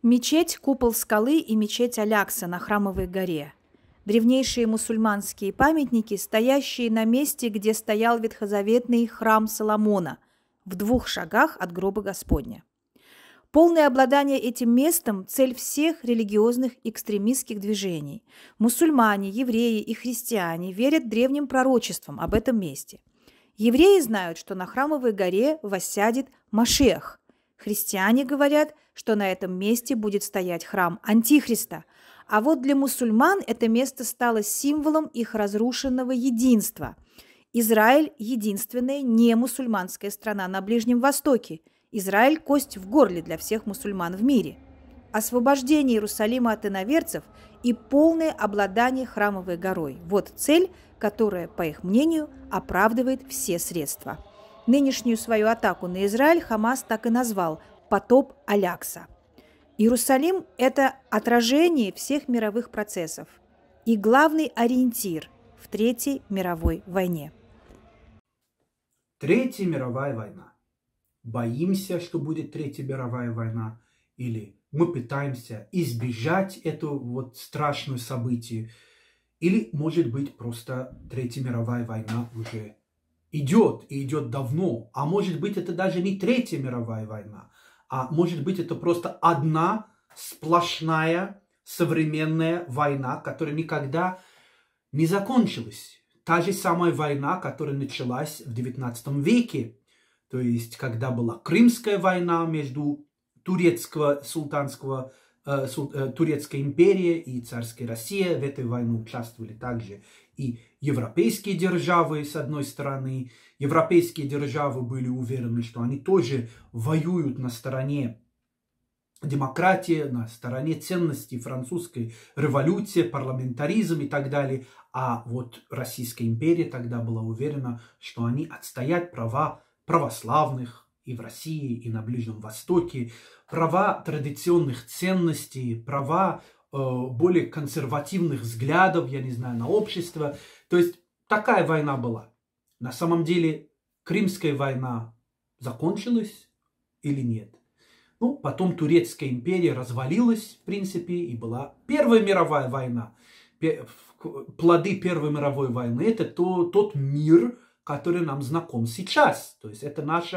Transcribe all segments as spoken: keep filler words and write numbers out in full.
Мечеть Купол Скалы и мечеть Алякса на Храмовой горе. Древнейшие мусульманские памятники, стоящие на месте, где стоял ветхозаветный храм Соломона, в двух шагах от гроба Господня. Полное обладание этим местом – цель всех религиозных экстремистских движений. Мусульмане, евреи и христиане верят древним пророчествам об этом месте. Евреи знают, что на Храмовой горе воссядет Машиах. Христиане говорят, что на этом месте будет стоять храм Антихриста. А вот для мусульман это место стало символом их разрушенного единства. Израиль – единственная немусульманская страна на Ближнем Востоке. Израиль – кость в горле для всех мусульман в мире. Освобождение Иерусалима от иноверцев и полное обладание Храмовой горой – вот цель, которая, по их мнению, оправдывает все средства. Нынешнюю свою атаку на Израиль Хамас так и назвал «потоп Алякса». Иерусалим – это отражение всех мировых процессов и главный ориентир в Третьей мировой войне. Третья мировая война. Боимся, что будет Третья мировая война, или мы пытаемся избежать этого вот страшного события, или, может быть, просто Третья мировая война уже идет, и идет давно. А может быть, это даже не Третья мировая война, а может быть, это просто одна сплошная современная война, которая никогда не закончилась. Та же самая война, которая началась в девятнадцатом веке, то есть, когда была Крымская война между турецкого султанского э, сул, э, турецкой империей и царской Россией. В этой войне участвовали также и европейские державы, с одной стороны. Европейские державы были уверены, что они тоже воюют на стороне демократии, на стороне ценностей французской революции, парламентаризм и так далее. А вот Российская империя тогда была уверена, что они отстоят права православных и в России, и на Ближнем Востоке, права традиционных ценностей, права э, более консервативных взглядов, я не знаю, на общество. То есть такая война была. На самом деле Крымская война закончилась или нет? Ну, потом Турецкая империя развалилась, в принципе, и была Первая мировая война. Плоды Первой мировой войны – это то, тот мир, который нам знаком сейчас. То есть это наш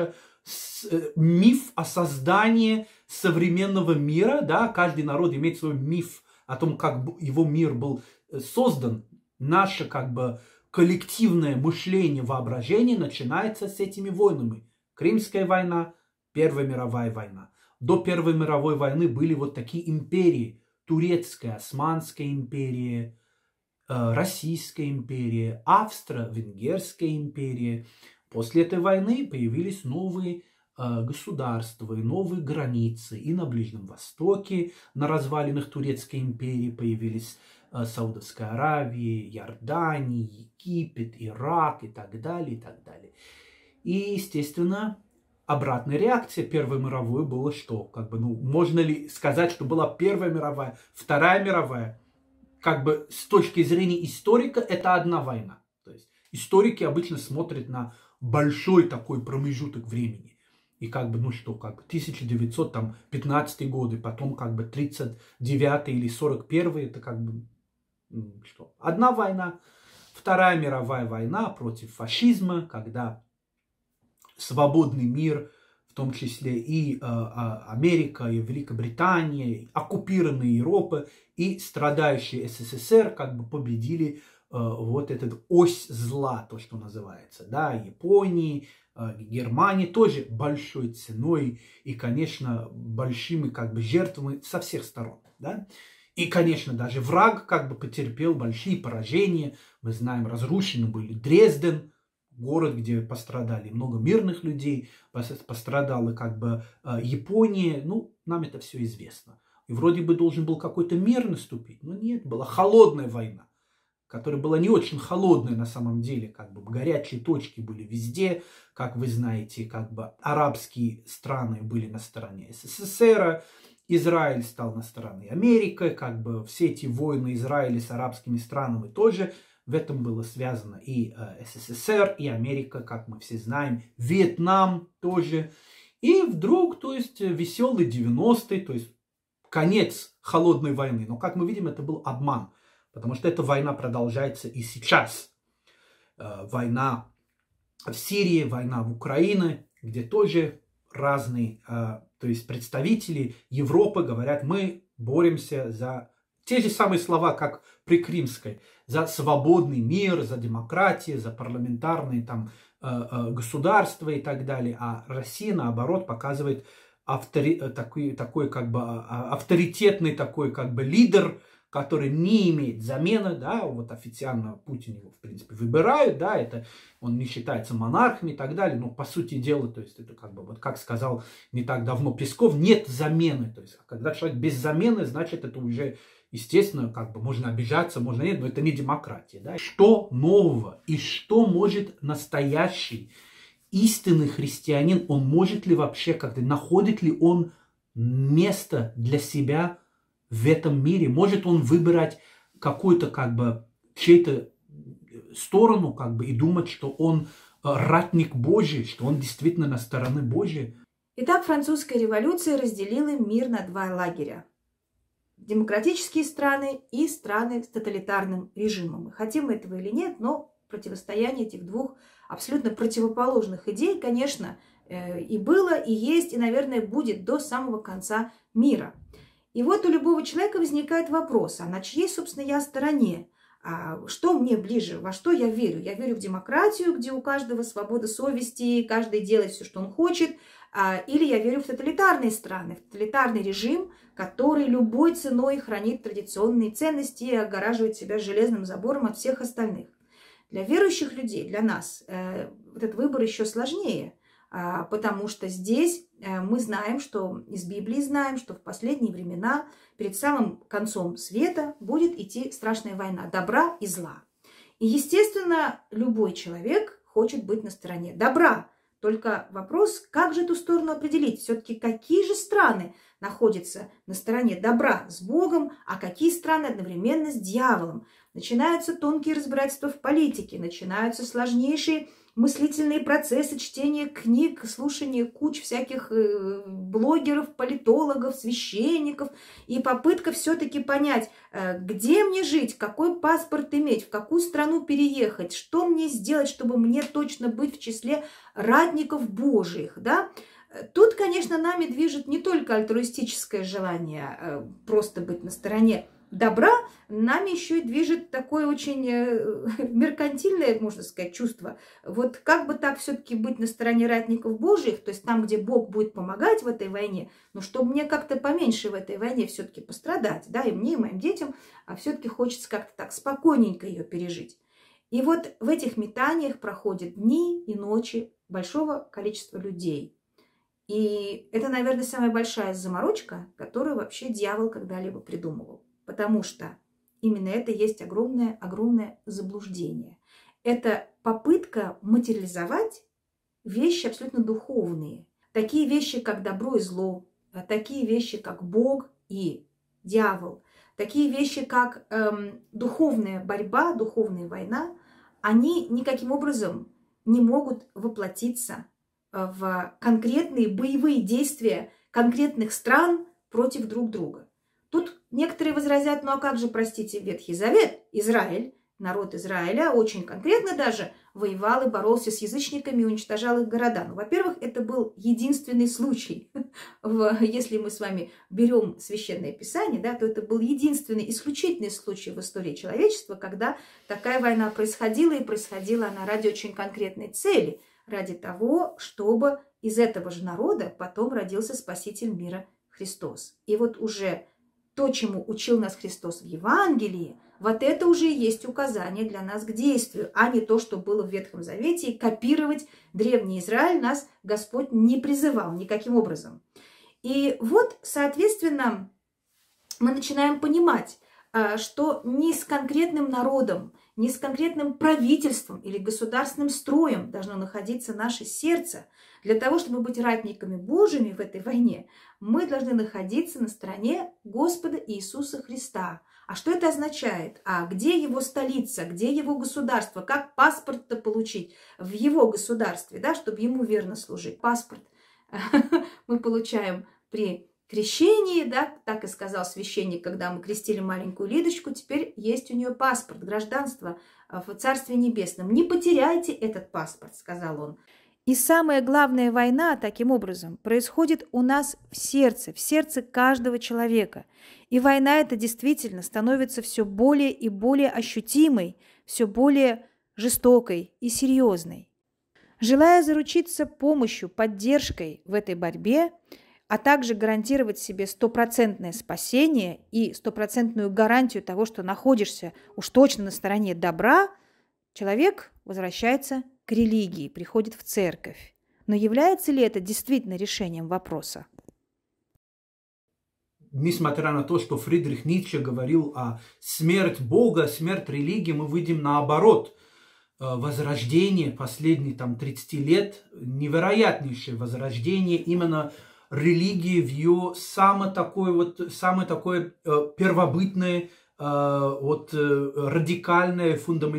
миф о создании современного мира. Да? Каждый народ имеет свой миф о том, как его мир был создан. Наше как бы коллективное мышление, воображение начинается с этими войнами. Крымская война, Первая мировая война. До Первой мировой войны были вот такие империи. Турецкая, Османская империя, Российская империя, Австро-Венгерская империя. После этой войны появились новые э, государства, новые границы. И на Ближнем Востоке, на развалинах Турецкой империи появились э, Саудовская Аравия, Иордания, Египет, Ирак и так далее, и так далее. И, естественно, обратная реакция Первой мировой была что? Как бы, ну, можно ли сказать, что была Первая мировая, Вторая мировая? Как бы с точки зрения историка это одна война. То есть историки обычно смотрят на большой такой промежуток времени. И как бы, ну что, как бы тысяча девятьсот пятнадцатый годы, потом как бы тридцать девятый или сорок первый, это как бы, что, одна война. Вторая мировая война против фашизма, когда свободный мир, в том числе и э, Америка, и Великобритания, оккупированная Европа и страдающий СССР как бы победили э, вот этот ось зла, то, что называется. Да, Японии, э, Германии тоже большой ценой и, конечно, большими как бы жертвами со всех сторон. Да? И, конечно, даже враг как бы потерпел большие поражения. Мы знаем, разрушены были Дрезден, город, где пострадали много мирных людей, пострадала как бы Япония, ну, нам это все известно. И вроде бы должен был какой-то мир наступить, но нет, была холодная война, которая была не очень холодная на самом деле, как бы горячие точки были везде, как вы знаете, как бы арабские страны были на стороне СССР, Израиль стал на стороне Америки, как бы все эти войны Израиля с арабскими странами тоже. В этом было связано и э, СССР, и Америка, как мы все знаем, Вьетнам тоже. И вдруг, то есть, веселые девяностые, то есть, конец холодной войны. Но, как мы видим, это был обман, потому что эта война продолжается и сейчас. Война в Сирии, война в Украине, где тоже разные, то есть представители Европы говорят, мы боремся за те же самые слова, как при Кримской, за свободный мир, за демократию, за парламентарные там государства и так далее. А Россия, наоборот, показывает автори... такой, такой как бы авторитетный такой как бы лидер, который не имеет замены, да, вот официально Путин его, в принципе, выбирают, да, это он не считается монархом и так далее, но по сути дела, то есть это как бы, вот как сказал не так давно Песков, нет замены, то есть когда человек без замены, значит это уже, естественно, как бы можно обижаться, можно нет, но это не демократия, да. Что нового и что может настоящий истинный христианин, он может ли вообще как-то, находит ли он место для себя в этом мире? Может он выбирать какую-то как бы чей-то сторону как бы и думать, что он ратник Божий, что он действительно на стороне Божьей? Итак, французская революция разделила мир на два лагеря. Демократические страны и страны с тоталитарным режимом. Мы хотим мы этого или нет, но противостояние этих двух абсолютно противоположных идей, конечно, и было, и есть, и, наверное, будет до самого конца мира. И вот у любого человека возникает вопрос, а на чьей, собственно, я стороне? А что мне ближе? Во что я верю? Я верю в демократию, где у каждого свобода совести, каждый делает все, что он хочет. А, или я верю в тоталитарные страны, в тоталитарный режим, который любой ценой хранит традиционные ценности и огораживает себя железным забором от всех остальных. Для верующих людей, для нас, э, вот этот выбор еще сложнее. Потому что здесь мы знаем, что из Библии знаем, что в последние времена, перед самым концом света, будет идти страшная война добра и зла. И, естественно, любой человек хочет быть на стороне добра. Только вопрос, как же эту сторону определить? Все-таки какие же страны находятся на стороне добра с Богом, а какие страны одновременно с дьяволом? Начинаются тонкие разбирательства в политике, начинаются сложнейшие мыслительные процессы, чтение книг, слушание куч всяких блогеров, политологов, священников. И попытка все-таки понять, где мне жить, какой паспорт иметь, в какую страну переехать, что мне сделать, чтобы мне точно быть в числе ратников Божьих, да? Тут, конечно, нами движет не только альтруистическое желание просто быть на стороне добра, нами еще и движет такое очень меркантильное, можно сказать, чувство. Вот как бы так все-таки быть на стороне ратников Божьих, то есть там, где Бог будет помогать в этой войне, но чтобы мне как-то поменьше в этой войне все-таки пострадать, да, и мне, и моим детям, а все-таки хочется как-то так спокойненько ее пережить. И вот в этих метаниях проходят дни и ночи большого количества людей. И это, наверное, самая большая заморочка, которую вообще дьявол когда-либо придумывал. Потому что именно это есть огромное-огромное заблуждение. Это попытка материализовать вещи абсолютно духовные. Такие вещи, как добро и зло, такие вещи, как Бог и дьявол, такие вещи, как эм, духовная борьба, духовная война, они никаким образом не могут воплотиться в конкретные боевые действия конкретных стран против друг друга. Тут некоторые возразят, ну а как же, простите, Ветхий Завет, Израиль, народ Израиля очень конкретно даже воевал и боролся с язычниками и уничтожал их города. Ну, во-первых, это был единственный случай. Если мы с вами берем Священное Писание, да, то это был единственный, исключительный случай в истории человечества, когда такая война происходила, и происходила она ради очень конкретной цели, ради того, чтобы из этого же народа потом родился Спаситель мира Христос. И вот уже то, чему учил нас Христос в Евангелии, вот это уже и есть указание для нас к действию, а не то, что было в Ветхом Завете. И копировать древний Израиль нас Господь не призывал никаким образом. И вот, соответственно, мы начинаем понимать, что не с конкретным народом, не с конкретным правительством или государственным строем должно находиться наше сердце. Для того, чтобы быть ратниками Божьими в этой войне, мы должны находиться на стороне Господа Иисуса Христа. А что это означает? А где его столица, где его государство? Как паспорт-то получить в его государстве, да, чтобы ему верно служить? Паспорт мы получаем при крещении, да, так и сказал священник, когда мы крестили маленькую Лидочку, теперь есть у нее паспорт, гражданство в Царстве Небесном. Не потеряйте этот паспорт, сказал он. И самая главная война, таким образом, происходит у нас в сердце, в сердце каждого человека. И война эта действительно становится все более и более ощутимой, все более жестокой и серьезной. Желая заручиться помощью, поддержкой в этой борьбе, а также гарантировать себе стопроцентное спасение и стопроцентную гарантию того, что находишься уж точно на стороне добра, человек возвращается к религии, приходит в церковь. Но является ли это действительно решением вопроса? Несмотря на то, что Фридрих Ницше говорил о смерти Бога, смерть религии, мы видим наоборот. Возрождение последние там, тридцать лет, невероятнейшее возрождение именно религии в ее самое такое, вот, самое такое э, первобытное, э, вот, э, радикальное,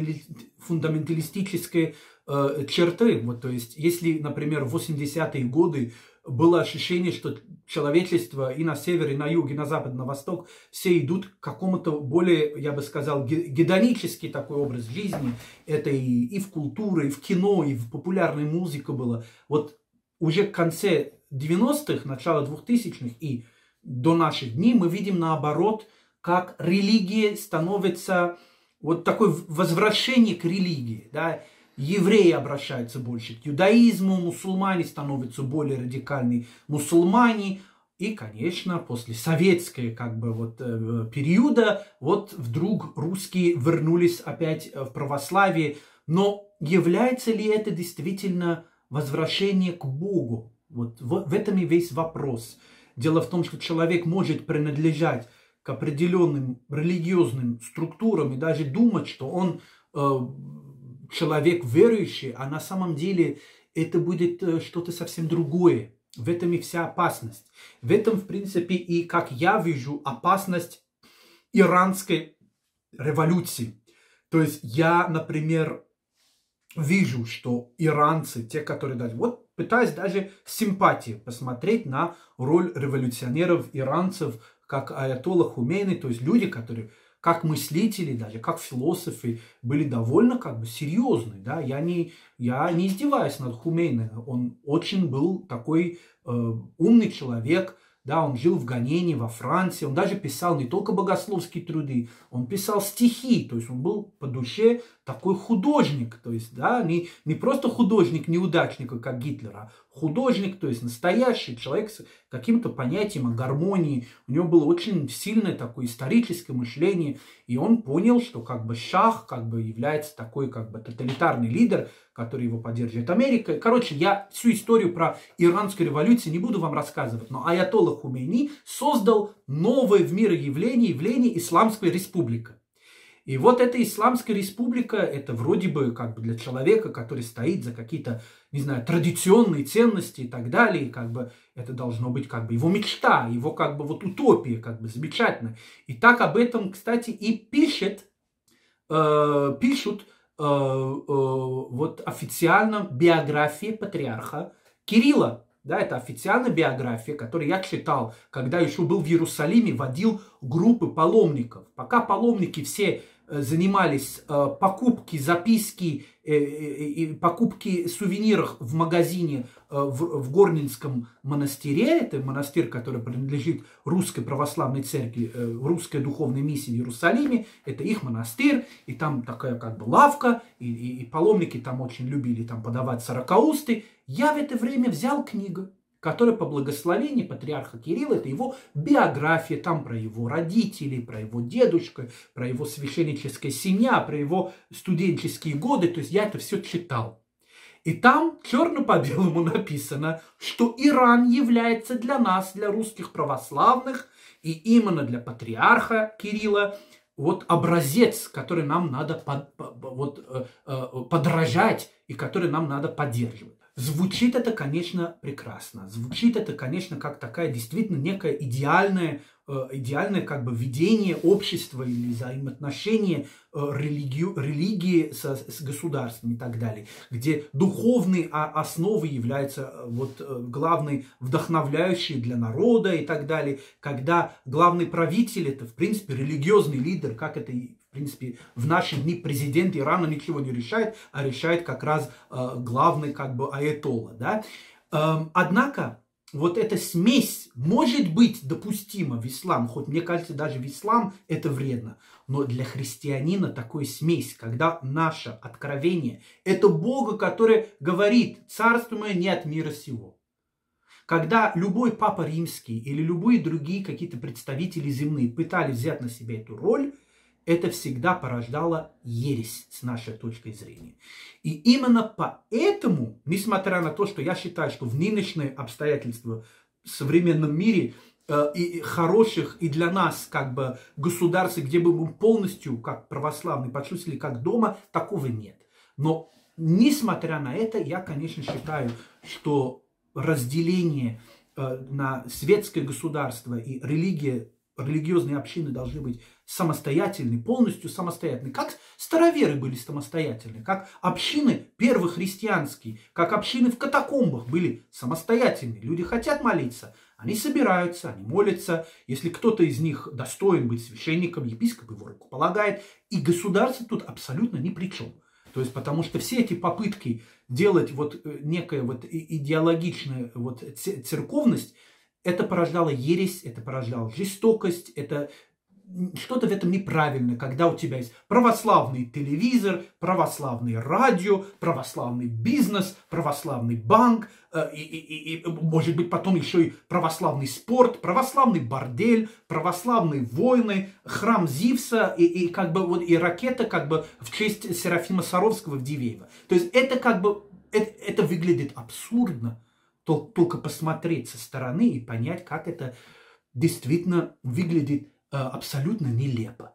фундаменталистическое э, черты. Вот, то есть, если, например, в восьмидесятые годы было ощущение, что человечество и на север, и на юг, и на запад, и на восток, все идут к какому-то более, я бы сказал, гедонический такой образ жизни. Это и, и в культуре, и в кино, и в популярной музыке было. Вот уже к конце девяностых, начало двухтысячных и до наших дней мы видим наоборот, как религия становится, вот такое возвращение к религии, да. Евреи обращаются больше к иудаизму, мусульмане становятся более радикальные мусульмане. И, конечно, после советского как бы, вот, периода вот вдруг русские вернулись опять в православие. Но является ли это действительно возвращение к Богу? Вот в, в этом и весь вопрос. Дело в том, что человек может принадлежать к определенным религиозным структурам и даже думать, что он э, человек верующий, а на самом деле это будет э, что-то совсем другое. В этом и вся опасность. В этом, в принципе, и, как я вижу, опасность иранской революции. То есть я, например, вижу, что иранцы, те, которые даже... Вот пытаюсь даже с симпатией посмотреть на роль революционеров, иранцев, как аятолла Хумейни, то есть люди, которые как мыслители, даже как философы, были довольно как бы серьезны. Да? Я, не, я не издеваюсь над Хумейни. Он очень был такой э, умный человек. Да, он жил в Ганене, во Франции. Он даже писал не только богословские труды, он писал стихи. То есть он был по душе такой художник. То есть, да, не, не просто художник-неудачник, как Гитлер, а художник, то есть настоящий человек с каким-то понятием о гармонии. У него было очень сильное такое историческое мышление. И он понял, что как бы шах как бы является такой как бы тоталитарный лидер, который его поддерживает Америка. Короче, я всю историю про иранскую революцию не буду вам рассказывать, но аятолла Хумейни создал новое в мире явление, явление Исламская республика. И вот эта Исламская республика, это вроде бы как бы для человека, который стоит за какие-то, не знаю, традиционные ценности и так далее, как бы это должно быть как бы его мечта, его как бы вот утопия, как бы замечательно. И так об этом, кстати, и пишет, э, пишут э, э, вот официально биография патриарха Кирилла. Да, это официальная биография, которую я читал, когда еще был в Иерусалиме, водил группы паломников. Пока паломники все э, занимались э, покупки, записки, э, э, э, покупки сувениров в магазине э, в, в Горнинском монастыре, это монастырь, который принадлежит Русской Православной Церкви, э, Русской Духовной Миссии в Иерусалиме, это их монастырь, и там такая как бы лавка, и, и, и паломники там очень любили там подавать сорокаусты. Я в это время взял книгу, которая по благословению патриарха Кирилла, это его биография, там про его родителей, про его дедушку, про его священническая семья, про его студенческие годы, то есть я это все читал. И там черно по белому написано, что Иран является для нас, для русских православных, и именно для патриарха Кирилла, вот образец, который нам надо под, вот, подражать и который нам надо поддерживать. Звучит это, конечно, прекрасно. Звучит это, конечно, как такая действительно некая идеальная, идеальное как бы ведение общества или взаимоотношения религию, религии со, с государством и так далее, где духовные основы являются вот главной вдохновляющей для народа и так далее, когда главный правитель это в принципе религиозный лидер, как это в принципе в наши дни президент Ирана ничего не решает, а решает как раз э, главный как бы аятолла, да. Эм, однако вот эта смесь может быть допустима в ислам, хоть мне кажется, даже в ислам это вредно. Но для христианина такой смесь, когда наше откровение, это Бога, который говорит, царство мое не от мира сего. Когда любой папа римский или любые другие какие-то представители земные пытались взять на себя эту роль, это всегда порождало ересь с нашей точки зрения. И именно поэтому, несмотря на то, что я считаю, что в нынешние обстоятельства в современном мире э, и хороших и для нас как бы государств, где бы мы полностью как православные почувствовали как дома, такого нет. Но несмотря на это, я, конечно, считаю, что разделение э, на светское государство и религия, религиозные общины должны быть самостоятельны, полностью самостоятельны. Как староверы были самостоятельны, как общины первохристианские, как общины в катакомбах были самостоятельны. Люди хотят молиться, они собираются, они молятся. Если кто-то из них достоин быть священником, епископ его рукополагает. И государство тут абсолютно ни при чем. То есть, потому что все эти попытки делать вот некая вот идеологичная вот церковность, это порождало ересь, это порождало жестокость, это что-то в этом неправильно, когда у тебя есть православный телевизор, православное радио, православный бизнес, православный банк, э, и, и, и, может быть, потом еще и православный спорт, православный бордель, православные войны, храм Зевса и, и, как бы, вот, и ракета как бы в честь Серафима Саровского в Дивеево. То есть это как бы, это, это выглядит абсурдно, только посмотреть со стороны и понять, как это действительно выглядит абсолютно нелепо.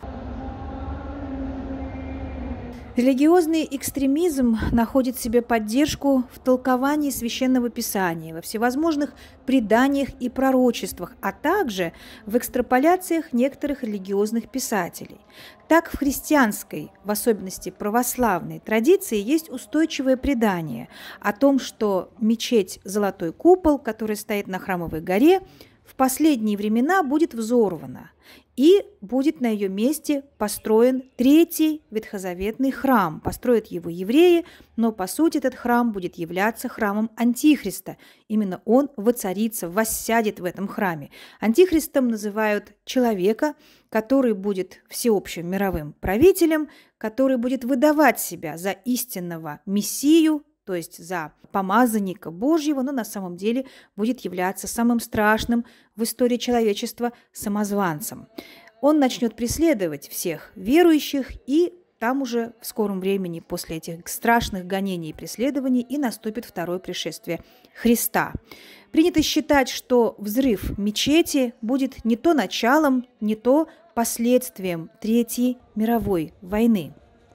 Религиозный экстремизм находит себе поддержку в толковании Священного Писания, во всевозможных преданиях и пророчествах, а также в экстраполяциях некоторых религиозных писателей. Так, в христианской, в особенности православной традиции, есть устойчивое предание о том, что мечеть Золотой Купол, которая стоит на Храмовой горе, в последние времена будет взорвана, и будет на ее месте построен третий ветхозаветный храм. Построят его евреи, но по сути этот храм будет являться храмом Антихриста. Именно он воцарится, воссядет в этом храме. Антихристом называют человека, который будет всеобщим мировым правителем, который будет выдавать себя за истинного Мессию, то есть за помазанника Божьего, но на самом деле будет являться самым страшным в истории человечества самозванцем. Он начнет преследовать всех верующих, и там уже в скором времени после этих страшных гонений и преследований и наступит второе пришествие Христа. Принято считать, что взрыв мечети будет не то началом, не то последствием Третьей мировой войны.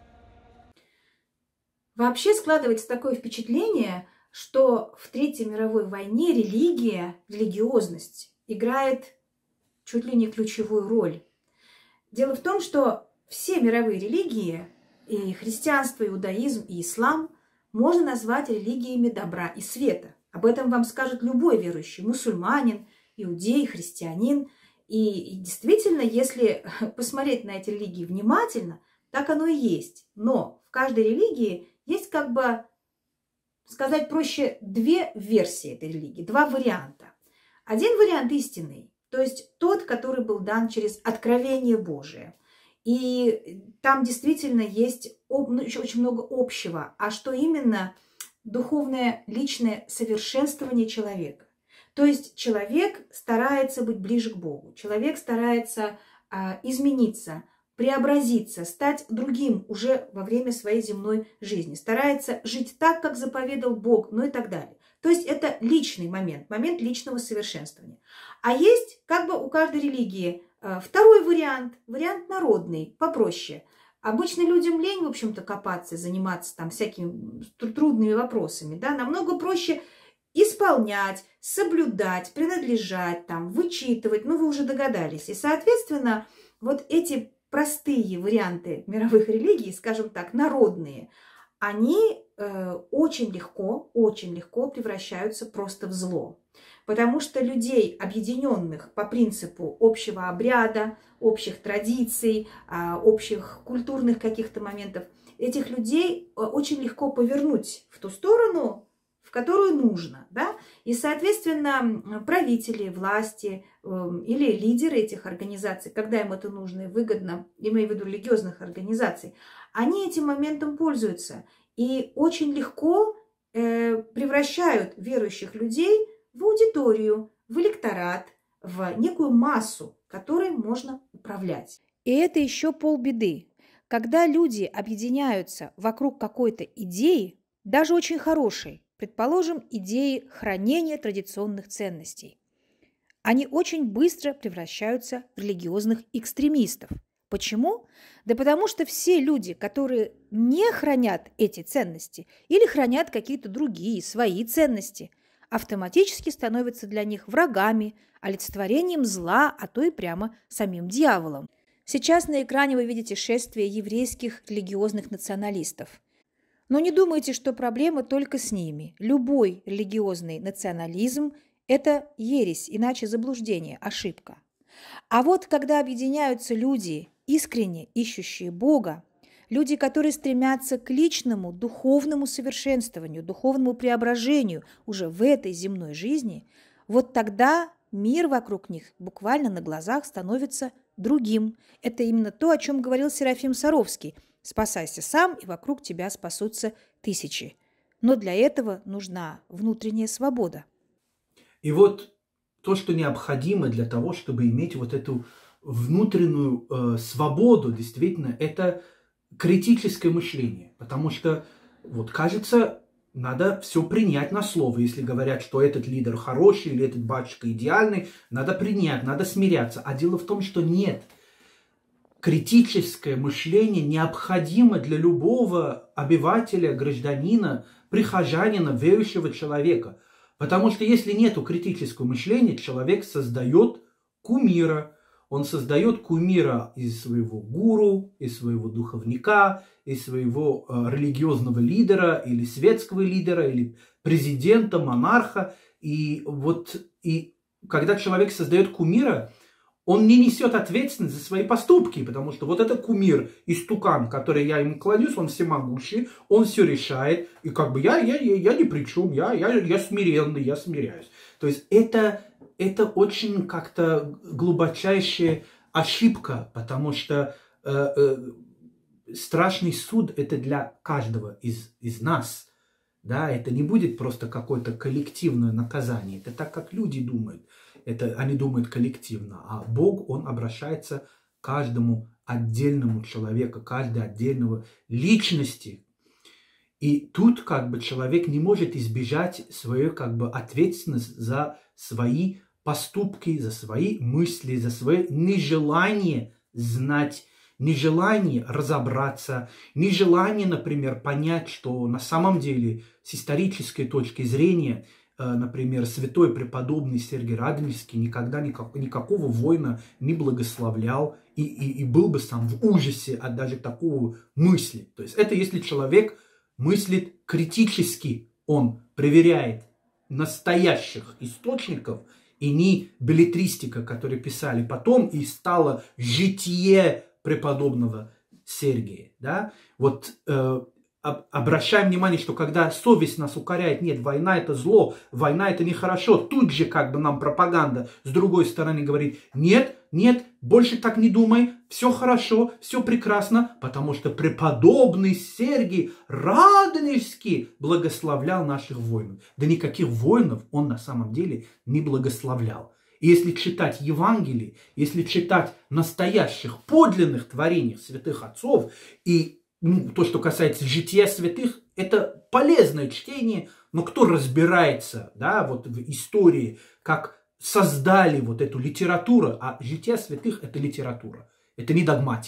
Вообще складывается такое впечатление, что в Третьей мировой войне религия, религиозность играет чуть ли не ключевую роль. Дело в том, что все мировые религии, и христианство, и иудаизм, и ислам, можно назвать религиями добра и света. Об этом вам скажет любой верующий, мусульманин, иудей, христианин. И, и действительно, если посмотреть на эти религии внимательно, так оно и есть. Но в каждой религии есть, как бы сказать проще, две версии этой религии, два варианта. Один вариант истинный, то есть тот, который был дан через откровение Божие. И там действительно есть очень много общего. А что именно? Духовное, личное совершенствование человека. То есть человек старается быть ближе к Богу, человек старается а, измениться, преобразиться, стать другим уже во время своей земной жизни, старается жить так, как заповедал Бог, ну и так далее. То есть это личный момент, момент личного совершенствования. А есть как бы у каждой религии второй вариант, вариант народный, попроще. Обычно людям лень, в общем-то, копаться, заниматься там всякими трудными вопросами. Да? Намного проще исполнять, соблюдать, принадлежать, там, вычитывать, ну вы уже догадались. И, соответственно, вот эти простые варианты мировых религий, скажем так, народные, они э, очень легко, очень легко превращаются просто в зло. Потому что людей, объединенных по принципу общего обряда, общих традиций, э, общих культурных каких-то моментов, этих людей очень легко повернуть в ту сторону, в которую нужно. Да? И, соответственно, правители, власти э, или лидеры этих организаций, когда им это нужно и выгодно, имею в виду религиозных организаций, они этим моментом пользуются и очень легко э, превращают верующих людей в аудиторию, в электорат, в некую массу, которой можно управлять. И это еще полбеды. Когда люди объединяются вокруг какой-то идеи, даже очень хорошей, предположим, идеи хранения традиционных ценностей, они очень быстро превращаются в религиозных экстремистов. Почему? Да потому что все люди, которые не хранят эти ценности или хранят какие-то другие, свои ценности, автоматически становятся для них врагами, олицетворением зла, а то и прямо самим дьяволом. Сейчас на экране вы видите шествие еврейских религиозных националистов. Но не думайте, что проблема только с ними. Любой религиозный национализм – это ересь, иначе заблуждение, ошибка. А вот когда объединяются люди, искренне ищущие Бога, люди, которые стремятся к личному духовному совершенствованию, духовному преображению уже в этой земной жизни, вот тогда мир вокруг них буквально на глазах становится другим. Это именно то, о чем говорил Серафим Саровский. «Спасайся сам, и вокруг тебя спасутся тысячи». Но для этого нужна внутренняя свобода. И вот то, что необходимо для того, чтобы иметь вот эту внутреннюю э, свободу, действительно, это критическое мышление. Потому что, вот кажется, надо все принять на слово. Если говорят, что этот лидер хороший или этот батюшка идеальный, надо принять, надо смиряться. А дело в том, что нет. Критическое мышление необходимо для любого обывателя, гражданина, прихожанина, верующего человека. Потому что если нет критического мышления, человек создает кумира. Он создает кумира из своего гуру, из своего духовника, из своего э, религиозного лидера или светского лидера, или президента, монарха. И вот и когда человек создает кумира, он не несет ответственность за свои поступки, потому что вот это кумир, истукан, который я ему клонюсь, он всемогущий, он все решает, и как бы я, я, я, я ни при чем, я, я, я смиренный, я смиряюсь. То есть это, это очень как-то глубочайшая ошибка, потому что э, э, страшный суд это для каждого из, из нас. Да, это не будет просто какое-то коллективное наказание, это так, как люди думают. Это они думают коллективно, а Бог, Он обращается к каждому отдельному человеку, каждой отдельного личности. И тут как бы человек не может избежать свою как бы ответственность за свои поступки, за свои мысли, за свое нежелание знать, нежелание разобраться, нежелание, например, понять, что на самом деле с исторической точки зрения, например, святой преподобный Сергий Радонежский никогда никак, никакого воина не благословлял и, и, и был бы сам в ужасе от даже такого мысли. То есть это если человек мыслит критически, он проверяет настоящих источников и не беллетристика, которые писали потом и стало житие преподобного Сергия. Да? Вот э, обращаем внимание, что когда совесть нас укоряет, нет, война это зло, война это нехорошо, тут же как бы нам пропаганда с другой стороны говорит, нет, нет, больше так не думай, все хорошо, все прекрасно, потому что преподобный Сергий Радонежский благословлял наших воинов. Да никаких воинов он на самом деле не благословлял. И если читать Евангелие, если читать настоящих подлинных творений святых отцов и ну, то, что касается жития святых, это полезное чтение, но кто разбирается, да, вот в истории, как создали вот эту литературу, а жития святых это литература, это не догматика.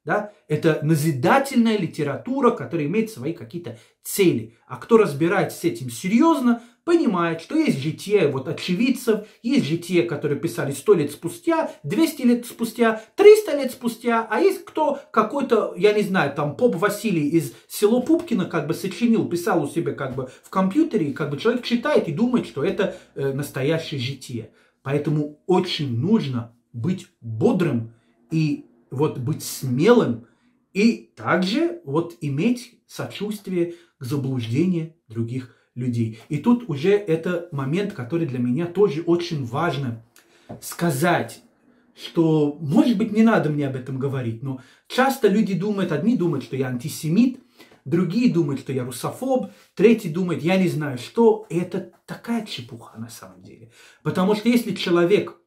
Да? Это назидательная литература, которая имеет свои какие-то цели. А кто разбирается с этим серьезно, понимает, что есть житие вот очевидцев, есть житие, которые писали сто лет спустя, двести лет спустя, триста лет спустя, а есть кто какой-то, я не знаю, там поп Василий из село Пупкино как бы сочинил, писал у себя как бы в компьютере, и как бы человек читает и думает, что это э, настоящее житие. Поэтому очень нужно быть бодрым и вот быть смелым, и также вот иметь сочувствие к заблуждению других людей. И тут уже это момент, который для меня тоже очень важно сказать, что, может быть, не надо мне об этом говорить, но часто люди думают, одни думают, что я антисемит, другие думают, что я русофоб, третий думает, я не знаю что. И это такая чепуха на самом деле. Потому что если человек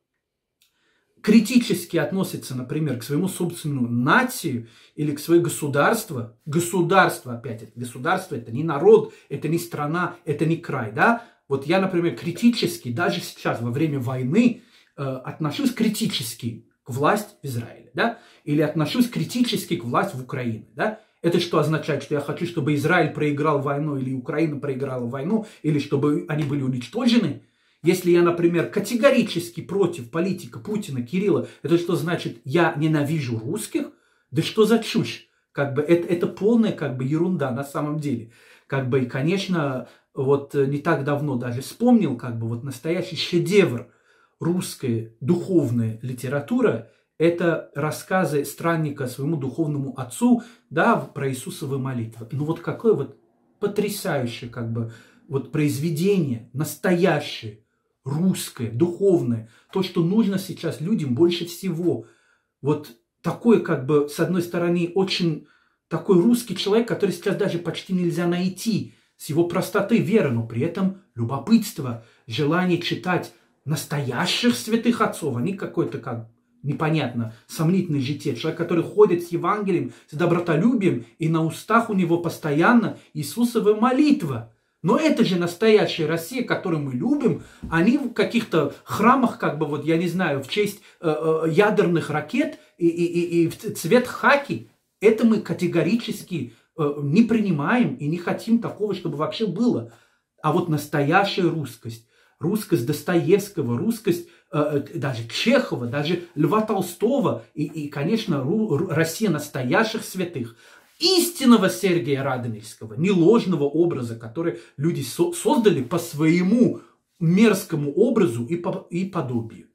критически относится, например, к своему собственному нации или к своему государству, государство, опять, это государство, это не народ, это не страна, это не край, да? Вот я, например, критически, даже сейчас, во время войны, э, отношусь критически к власти в Израиле, да? Или отношусь критически к власти в Украине, да? Это что означает, что я хочу, чтобы Израиль проиграл войну, или Украина проиграла войну, или чтобы они были уничтожены? Если я, например, категорически против политика Путина, Кирилла, это что значит, я ненавижу русских? Да что за чушь? Как бы это, это полная как бы ерунда на самом деле. Как бы, и, конечно, вот не так давно даже вспомнил, как бы вот настоящий шедевр русской духовной литературы – это рассказы странника своему духовному отцу, да, про Иисусовы молитвы. Ну вот какое вот потрясающее как бы вот произведение, настоящее, русское, духовное, то, что нужно сейчас людям больше всего. Вот такой, как бы, с одной стороны, очень такой русский человек, который сейчас даже почти нельзя найти, с его простотой веры, но при этом любопытство, желание читать настоящих святых отцов, а не какой-то, как непонятно, сомнительный житие. Человек, который ходит с Евангелием, с добротолюбием, и на устах у него постоянно Иисусова молитва. Но это же настоящая Россия, которую мы любим. Они в каких-то храмах, как бы, вот, я не знаю, в честь э, э, ядерных ракет и, и, и, и в цвет хаки. Это мы категорически э, не принимаем и не хотим такого, чтобы вообще было. А вот настоящая русскость, русскость Достоевского, русскость э, даже Чехова, даже Льва Толстого и, и конечно, Ру, Ру, Россия настоящих святых. Истинного Сергия Радонежского, не ложного образа, который люди со создали по своему мерзкому образу и, по и подобию.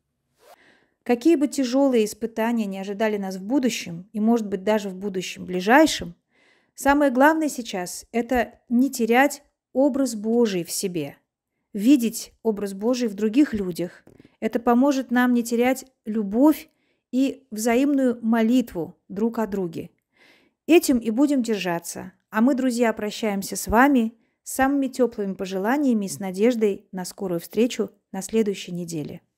Какие бы тяжелые испытания не ожидали нас в будущем, и, может быть, даже в будущем ближайшем, самое главное сейчас – это не терять образ Божий в себе, видеть образ Божий в других людях. Это поможет нам не терять любовь и взаимную молитву друг о друге. Этим и будем держаться. А мы, друзья, прощаемся с вами с самыми теплыми пожеланиями и с надеждой на скорую встречу на следующей неделе.